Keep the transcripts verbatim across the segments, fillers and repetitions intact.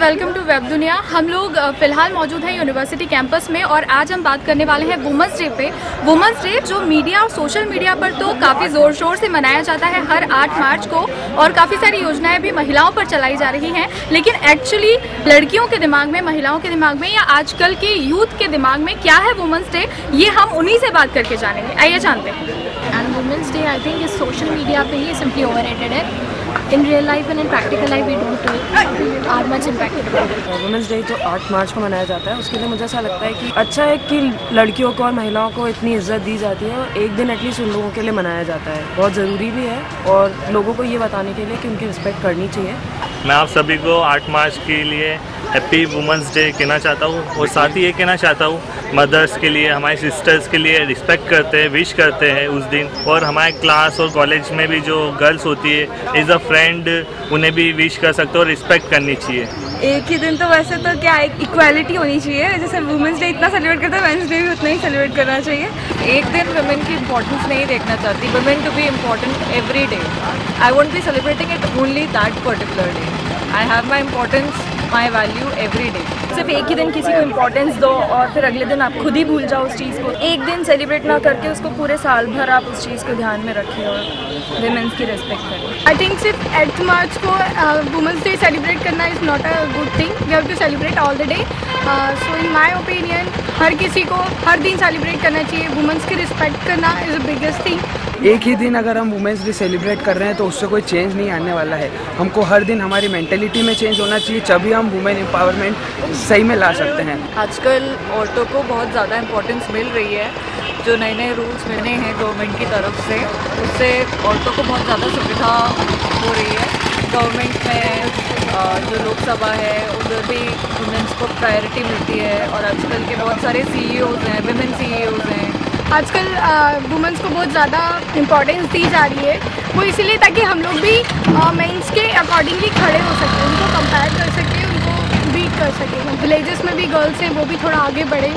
Welcome to web दुनिया। हम लोग फिलहाल मौजूद हैं यूनिवर्सिटी कैंपस में और आज हम बात करने वाले हैं वुमेंस डे पे। वुमेंस डे जो मीडिया और सोशल मीडिया पर तो काफ़ी ज़ोर शोर से मनाया जाता है हर आठ मार्च को, और काफ़ी सारी योजनाएं भी महिलाओं पर चलाई जा रही हैं, लेकिन एक्चुअली लड़कियों के दिमाग में, महिलाओं के दिमाग में या आजकल के यूथ के दिमाग में क्या है वुमेंस डे, ये हम उन्हीं से बात करके जानेंगे। आइए जानते हैं। And women's day I think इस सोशल मीडिया पे ही सिंपली ओवररेटेड है। In real life and in practical life we don't are much impacted. Women's day जो आठ मार्च को मनाया जाता है, उसके लिए मुझे ऐसा लगता है कि अच्छा है कि लड़कियों को और महिलाओं को इतनी इज्जत दी जाती है और एक दिन एटलीस्ट उन लोगों के लिए मनाया जाता है। बहुत ज़रूरी भी है और लोगों को ये बताने के लिए कि उनकी रिस्पेक्ट करनी चाहिए। मैं आप सभी को आठ मार्च के लिए हैप्पी वुमेंस डे कहना चाहता हूँ और साथ ही ये कहना चाहता हूँ मदर्स के लिए, हमारी सिस्टर्स के लिए रिस्पेक्ट करते हैं, विश करते हैं उस दिन। और हमारे क्लास और कॉलेज में भी जो गर्ल्स होती है एज अ फ्रेंड, उन्हें भी विश कर सकते हो और रिस्पेक्ट करनी चाहिए। एक ही दिन तो वैसे तो क्या इक्वालिटी होनी चाहिए, जैसे वुमेंस डे इतना सेलिब्रेट करते हैं मेंस डे भी उतना ही सेलिब्रेट करना चाहिए। एक दिन वुमेन की इम्पोर्टेंस नहीं देखना चाहती, women to be important every day. I won't be celebrating it only that particular day. I have my importance, my value every day. सिर्फ एक ही दिन किसी को इम्पोर्टेंस दो और फिर अगले दिन आप खुद ही भूल जाओ उस चीज़ को। एक दिन सेलिब्रेट ना करके उसको पूरे साल भर आप उस चीज़ को ध्यान में रखें और वुमेन्स की रिस्पेक्ट करें। आई थिंक सिर्फ एट मार्च को वुमेंस डे सेलिब्रेट करना is not a good thing. We have to celebrate all the day. So in my opinion हर किसी को हर दिन सेलिब्रेट करना चाहिए। वुमेंस की रिस्पेक्ट करना इज़ द बिगेस्ट थिंग। एक ही दिन अगर हम वुमेंस डे सेलिब्रेट कर रहे हैं तो उससे कोई चेंज नहीं आने वाला है। हमको हर दिन हमारी मेंटेलिटी में चेंज होना चाहिए, तभी हम वुमेन एम्पावरमेंट सही में ला सकते हैं। आजकल औरतों को बहुत ज़्यादा इम्पोर्टेंस मिल रही है। जो नए नए रूल्स मिले हैं गवर्नमेंट की तरफ से, उससे औरतों को बहुत ज़्यादा सुविधा हो रही है। गवर्नमेंट में जो लोकसभा है उधर भी वुमेन्स को प्रायोरिटी मिलती है और आजकल के बहुत सारे सी ई ओज़ हैं, विमेन सी ई ओज़ हैं। आजकल वुमेंस को बहुत ज़्यादा इम्पोर्टेंस दी जा रही है, वो इसीलिए ताकि हम लोग भी मेंस के अकॉर्डिंगली खड़े हो सकें, उनको कंपेयर कर सकें, उनको बीट कर सकें। विलेजेस में भी गर्ल्स हैं, वो भी थोड़ा आगे बढ़े,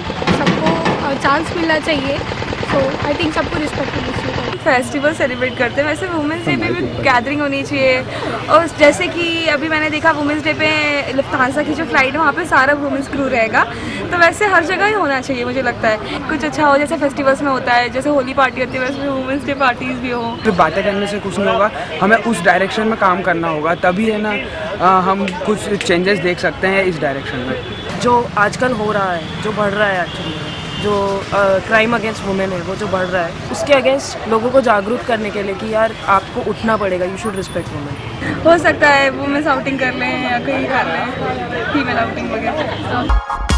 सबको चांस मिलना चाहिए। तो आई थिंक सबको रिस्पेक्ट करनी चाहिए। फेस्टिवल सेलिब्रेट करते हैं, वैसे वुमेंस डे पे भी गैदरिंग होनी चाहिए। और जैसे कि अभी मैंने देखा वुमेंस डे पे लुफ्थांसा की जो फ्लाइट है वहाँ पे सारा वुमेंस क्रू रहेगा, तो वैसे हर जगह ही होना चाहिए मुझे लगता है। कुछ अच्छा हो, जैसे फेस्टिवल्स में होता है, जैसे होली पार्टी होती है, वैसे वुमेंस डे पार्टीज भी हो। तो बातें करने से कुछ नहीं होगा, हमें उस डायरेक्शन में काम करना होगा, तभी है ना आ, हम कुछ चेंजेस देख सकते हैं इस डायरेक्शन में। जो आजकल हो रहा है, जो बढ़ रहा है एक्चुअली, जो क्राइम अगेंस्ट वुमेन है वो जो बढ़ रहा है, उसके अगेंस्ट लोगों को जागरूक करने के लिए कि यार आपको उठना पड़ेगा, यू शुड रिस्पेक्ट वुमेन। हो सकता है वुमेन्स आउटिंग कर लें या कहीं कर लें, फीमेल आउटिंग वगैरह।